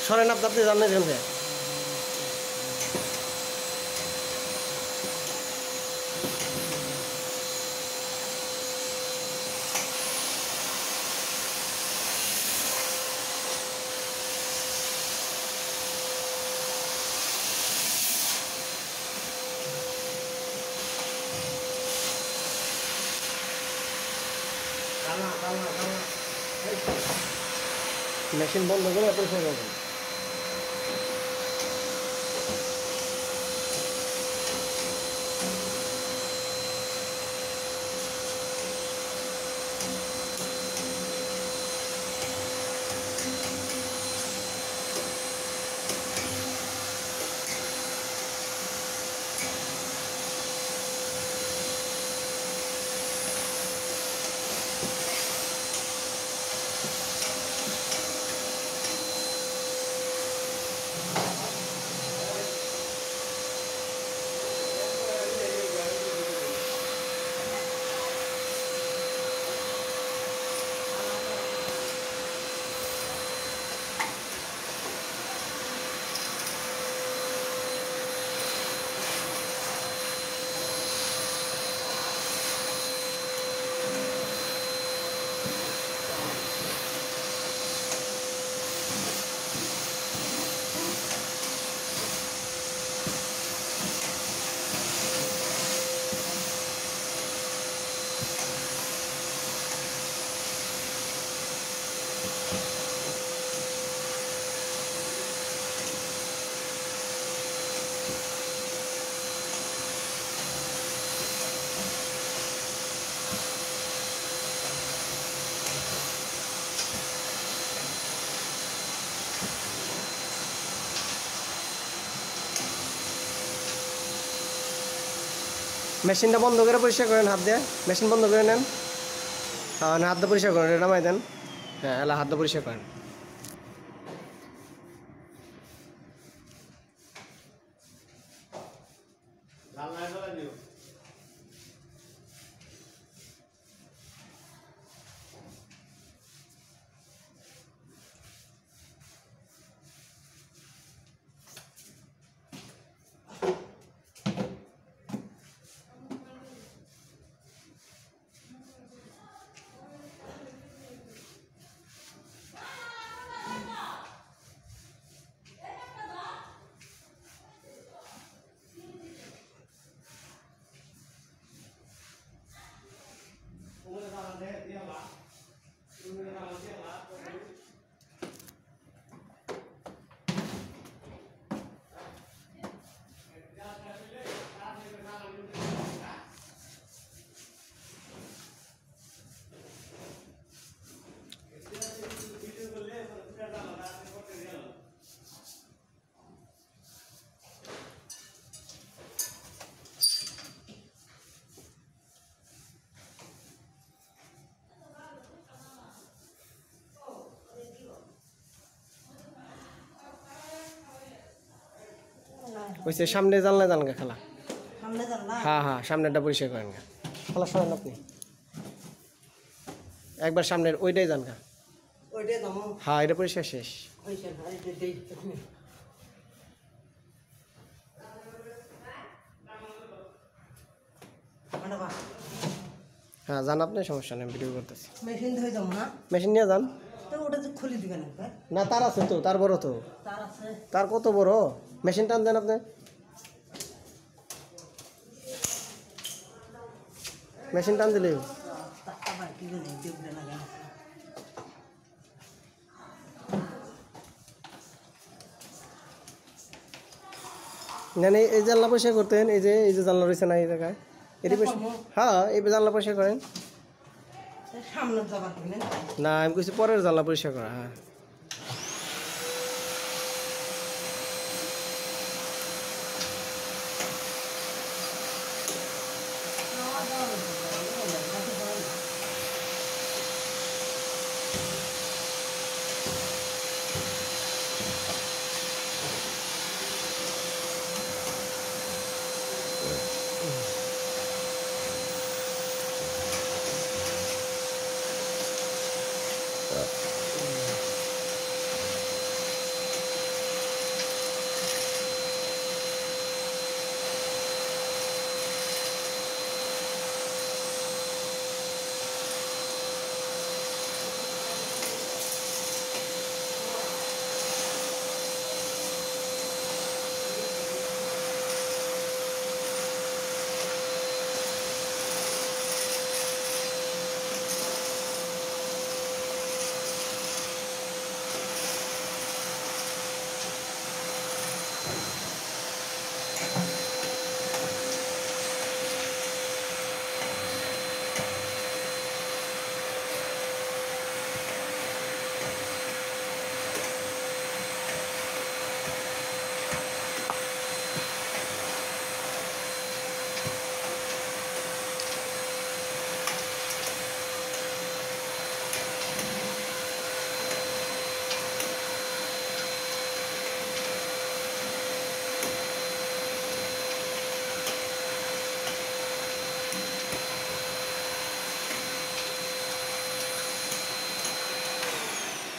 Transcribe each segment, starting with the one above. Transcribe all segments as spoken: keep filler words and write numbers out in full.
সরেন আপনি, আপনি জানেন এখান থেকে। মেশিন বন্ধ করে পরিষ্কার করবেন। মেশিনটা বন্ধ করে পরিষ্কার করেন হাত দিয়ে, মেশিন বন্ধ করে নেন। হ্যাঁ হাত দিয়ে পরিষ্কার করেন, এটা নামাই দেন। হ্যাঁ এলা হাত দিয়ে পরিষ্কার করেন। ওই সামনে জানলা জান গা খালা, হ্যাঁ হ্যাঁ সামনেরটা পরিষ্কার করেন গা খালা, সরেন আপনি একবার সামনের ওইটাই যান গা। হ্যাঁ এটা পরিষ্কার শেষ। হ্যাঁ যান আপনি, সমস্যা নেই, ভিডিও করতেছি। মেশিন ধরে যাবো না, মেশিন নিয়ে যান। তো ওটা তো খুলে দিবেন না তার আছে তো, তার বড় তো, তার আছে, তার কত বড়, মেশিন টান দেন আপনি, মেশিন টান দিলে মানে এই জানলা পরিষ্কার করতেন, এই যে এই যে জানলা রয়েছে না এই জায়গায়, এটি হ্যাঁ এই জানলা পরিষ্কার করেন না, আমি কিছু পরের জানলা পরিষ্কার করা। হ্যাঁ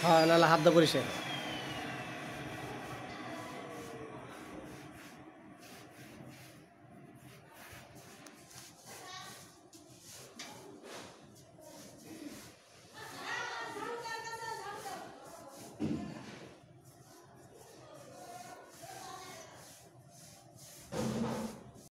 হ্যাঁ নাহলে হাত দিয়ে পরিষ্কার